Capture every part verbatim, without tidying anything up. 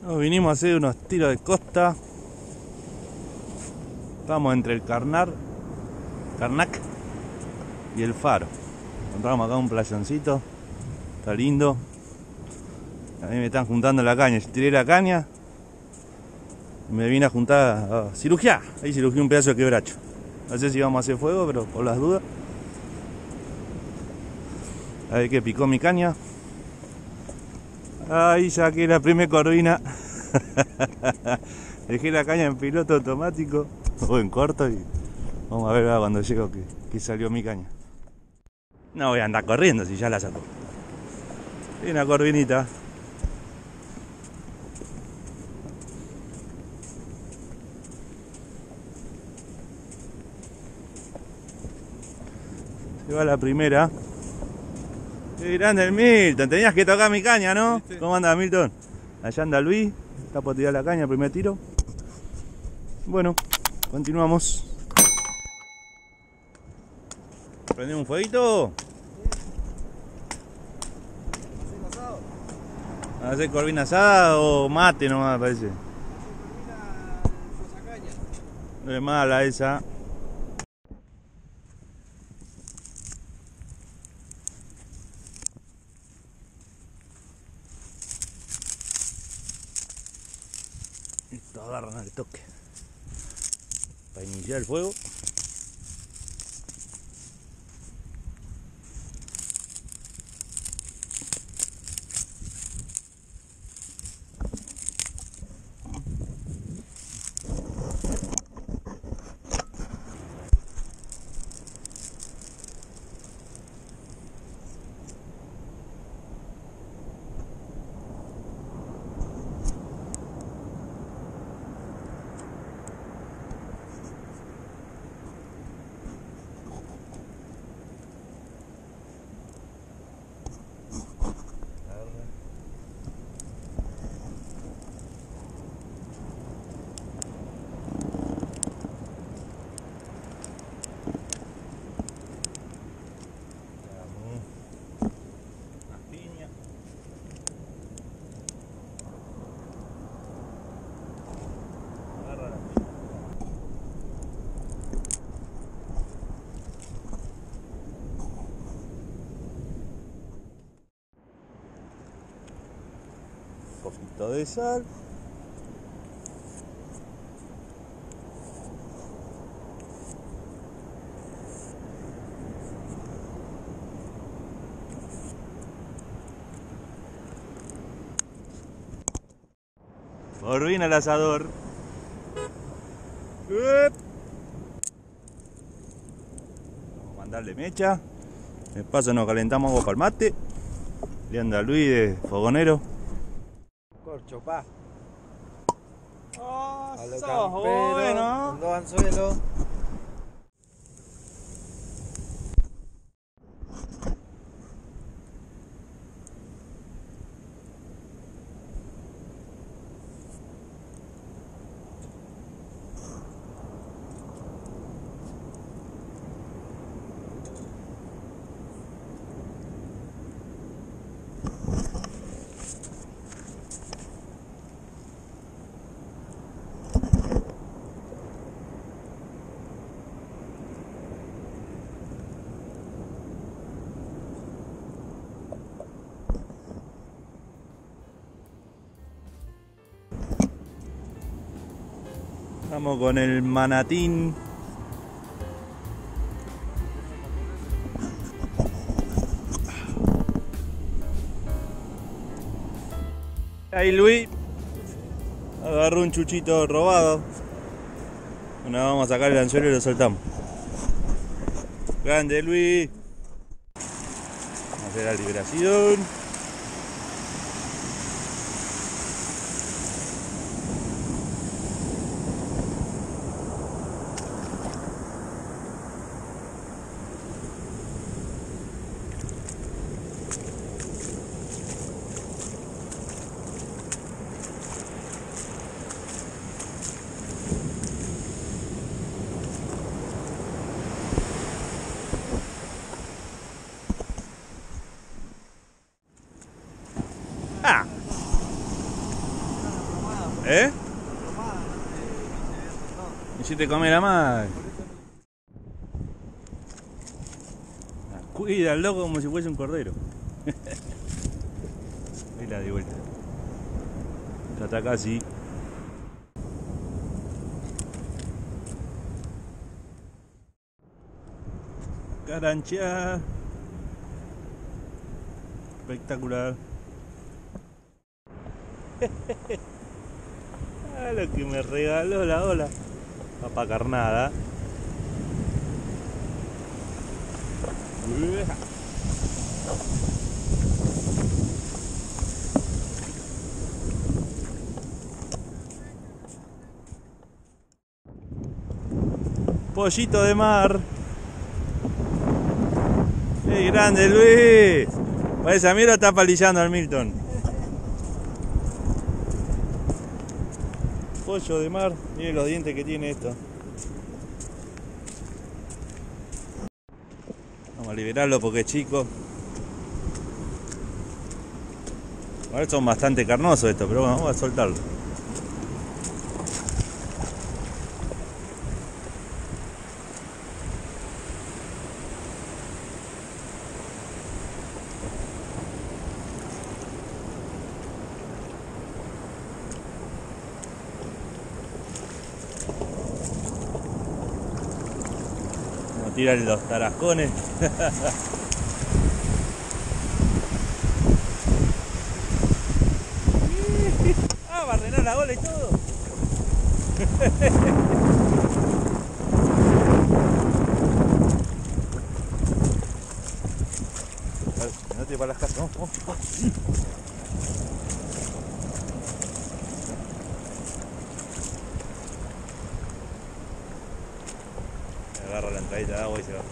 Nos vinimos a hacer unos tiros de costa. Estamos entre el Carnar, Carnac y el Faro. Encontramos acá un playoncito. Está lindo. A mí me están juntando la caña. Yo tiré la caña y me vine a juntar a cirugía. Ahí cirugía un pedazo de quebracho. No sé si vamos a hacer fuego, pero por las dudas. A ver qué picó mi caña. Ahí saqué la primera corvina. Dejé la caña en piloto automático o en corto y vamos a ver cuando llego que, que salió mi caña. No voy a andar corriendo si ya la sacó. Y una corvinita. Se va la primera. Qué grande el Milton, tenías que tocar mi caña, ¿no? ¿Viste? ¿Cómo anda Milton? Allá anda Luis, está por tirar la caña, primer tiro. Bueno, continuamos. ¿Prendemos un fueguito? ¿Va a hacer corvina asada o mate nomás, parece? No es mala esa. Esto agarran al toque para iniciar el fuego. Un poquito de sal. Corvina al asador. Vamos a mandarle mecha. De paso nos calentamos agua para el mate. Le anda Luis de fogonero. Corcho, pa. Oh, a lo sos campero, bueno. con dos anzuelos. Vamos con el manatín. Ahí Luis agarró un chuchito robado. Bueno, vamos a sacar el anzuelo y lo soltamos. Grande Luis. Vamos a hacer la liberación. ¿Eh? Hiciste comer a más. Cuida al loco como si fuese un cordero. Ahí la di vuelta. Ya está casi. Carancha. Espectacular. Ah, lo que me regaló la ola. Papa carnada. Pollito de mar. ¡Qué grande, Luis! Parece a mí lo está palillando al Milton. Pollo de mar. Miren los dientes que tiene esto. Vamos a liberarlo porque es chico. Ahora son bastante carnosos estos, pero bueno, vamos a soltarlo. Vamos a tirar los tarascones. Ah, va a renar la ola y todo. No te para las casas, vamos, vamos, vamos. Agarra la entradita de agua y se va.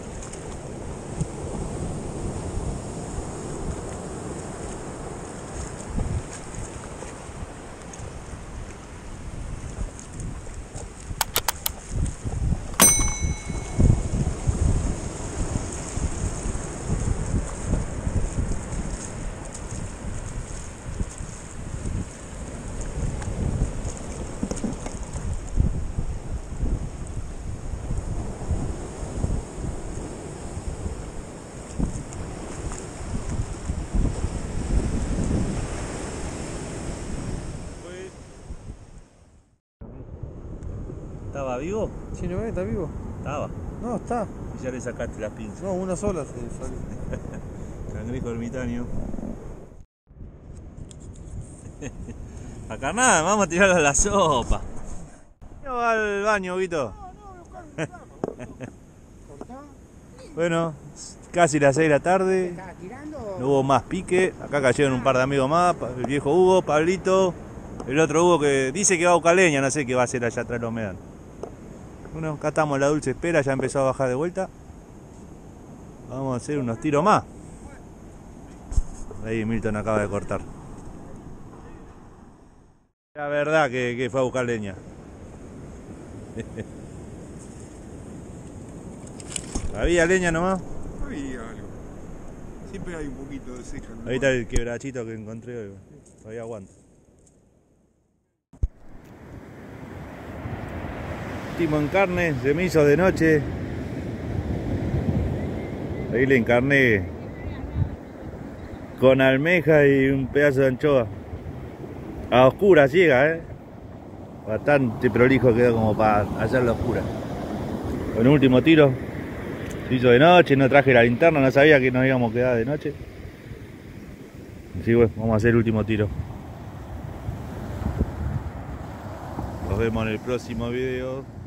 ¿Estaba vivo? ¿Sí no es? ¿Está vivo? Estaba. No, está. Y ya le sacaste las pinzas. No, una sola se salió. Cangrejo ermitaño. Acá nada, vamos a tirarlo a la sopa. No va al baño, Vito. No, no, voy a buscar un programa. Bueno, casi las seis de la tarde. No hubo más pique. Acá cayeron un par de amigos más. El viejo Hugo, Pablito. El otro Hugo que dice que va a buscar leña, no sé qué va a hacer allá atrás de los Medan. Bueno, acá estamos, la dulce espera, ya empezó a bajar de vuelta. Vamos a hacer unos tiros más. Ahí Milton acaba de cortar. La verdad que, que fue a buscar leña. ¿Había leña nomás? Había algo. Siempre hay un poquito de ceja. Ahí está el quebrachito que encontré hoy. Todavía aguanta. Timo en carne, se me hizo de noche. Ahí le encarné con almeja y un pedazo de anchoa. A oscuras llega, eh. Bastante prolijo quedó como para hacerlo a oscuras. Con el último tiro se hizo de noche, no traje la linterna, no sabía que nos íbamos a quedar de noche. Así bueno, vamos a hacer el último tiro. Nos vemos en el próximo video.